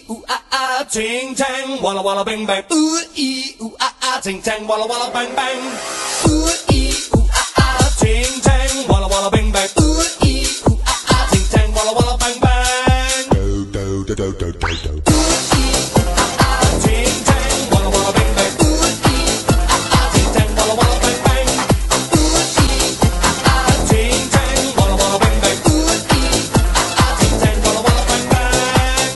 ooh ah ah, ting tang, walla walla bang bang. Ooh ee, ooh ah ah, ting tang, walla walla bang bang. Ooh ee, ooh ah ah, ting tang, walla walla bang bang. Ooh ee, ooh ah ah, ting tang, walla walla bang bang. Do do do do do do do. Ooh ee, ooh ah ah, ting tang, walla walla bang bang.